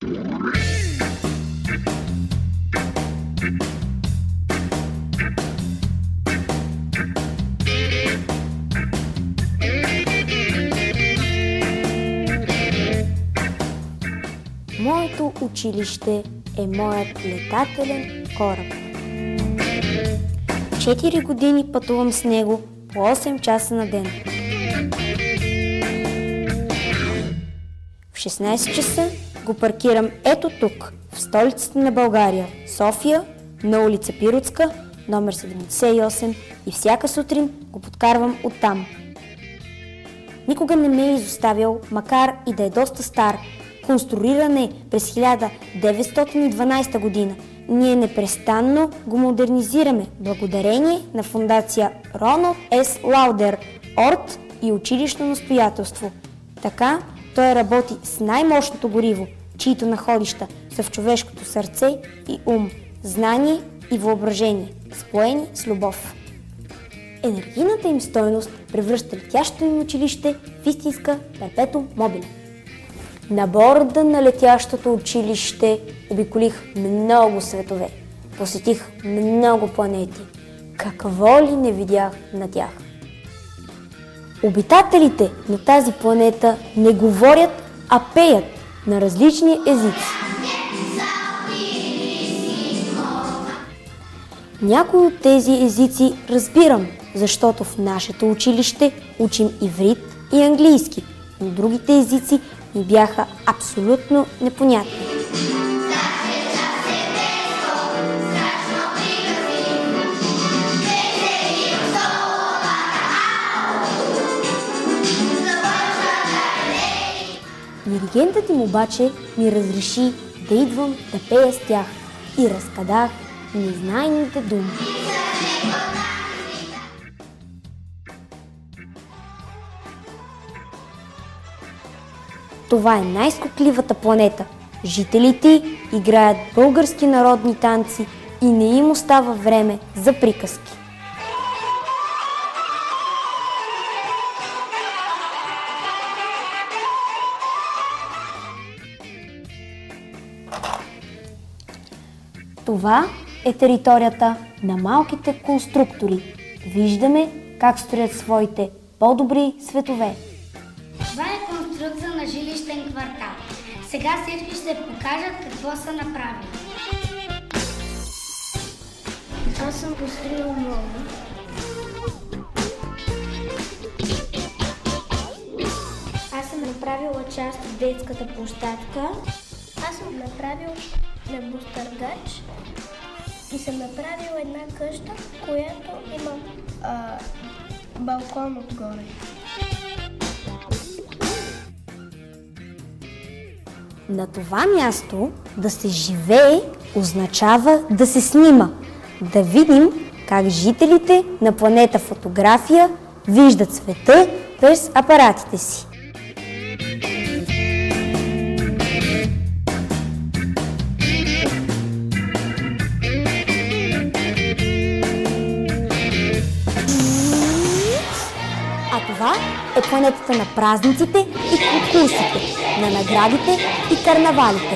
Моето училище е моят летателен кораб. 4 години пътувам с него по 8 часа на ден. В 16 часа го паркирам ето тук, в столицата на България, София, на улица Пиротска, номер 78, и всяка сутрин го подкарвам оттам. Никога не ме е изоставял, макар и да е доста стар. Конструиран е през 1912 година. Ние непрестанно го модернизираме, благодарение на фондация Роналд С. Лаудер, ОРТ и училищно настоятелство. Така той работи с най-мощното гориво, чието находища са в човешкото сърце и ум, знание и въображение, споени с любов. Енергийната им стойност превръща летящото им училище в истинска перпетум мобиле. На борда на летящото училище обиколих много светове, посетих много планети. Какво ли не видях на тях? Обитателите на тази планета не говорят, а пеят на различни езици. Някои от тези езици разбирам, защото в нашето училище учим иврит и английски, но другите езици ми бяха абсолютно непонятни. Диригентът им обаче ми разреши да идвам да пея с тях и разкадах незнайните думи. Това е най-скокливата планета. Жителите играят български народни танци и не им остава време за приказки. Това е територията на малките конструктори. Виждаме как строят своите по-добри светове. Това е конструкция на жилищен квартал. Сега всички ще покажат какво са направили. Аз съм построил много. Аз съм направила част от детската площадка. Аз съм направил небостъргач и съм направил една къща, която има балкон отгоре. На това място да се живее означава да се снима. Да видим как жителите на планета Фотография виждат света през апаратите си. А това е планетата на празниците и конкурсите, на наградите и карнавалите.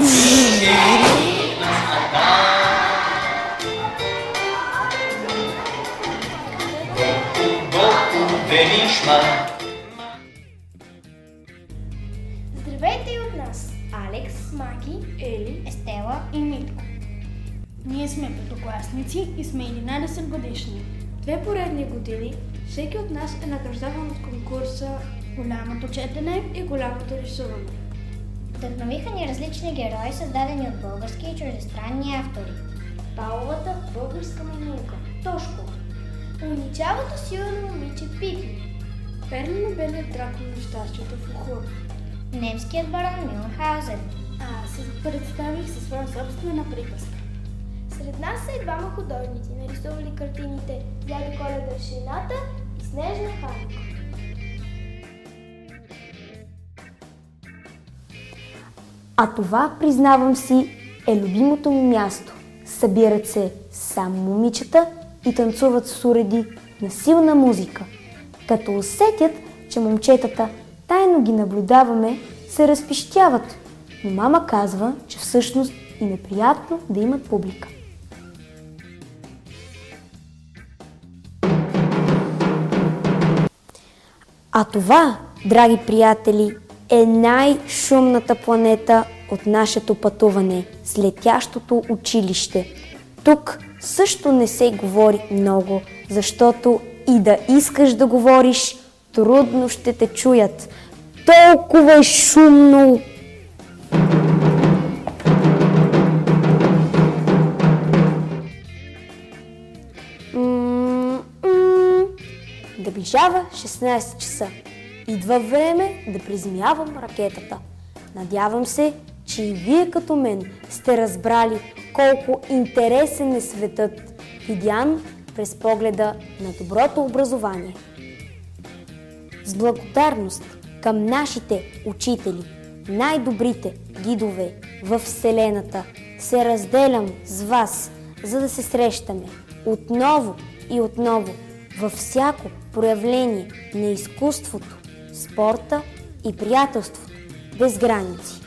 Здравейте и от нас! Алекс, Маки, Ели, Естела и Митко. Ние сме петокласници и сме 11 годишни. 2 поредни години всеки от нас е награждаван от конкурса Голямото четене и Голямото рисуване. Вдъхновиха ни различни герои, създадени от български и чуждестранни автори. Павловата българска маймунка Тошко, уничалото силно момиче Пипи, Перлено-белият дракон на щастието в ухо, немският барон Мюнхаузен. Аз се представих със своя собствена приказка. Сред нас са и двама художници, нарисували картините Дядо Коледа в шината и Снежна Ханка. А това, признавам си, е любимото ми място. Събират се само момичета и танцуват с уреди на силна музика. Като усетят, че момчетата тайно ги наблюдаваме, се разпищяват. но мама казва, че всъщност им е приятно да имат публика. А това, драги приятели, е най-шумната планета от нашето пътуване с летящото училище. Тук също не се говори много, защото и да искаш да говориш, трудно ще те чуят. Толкова е шумно! Наближава 16 часа. Идва време да приземявам ракетата. Надявам се, че и вие като мен сте разбрали колко интересен е светът, видян през погледа на доброто образование. С благодарност към нашите учители, най-добрите гидове в Вселената, се разделям с вас, за да се срещаме отново и отново във всяко проявление на изкуството, спорта и приятелството без граници.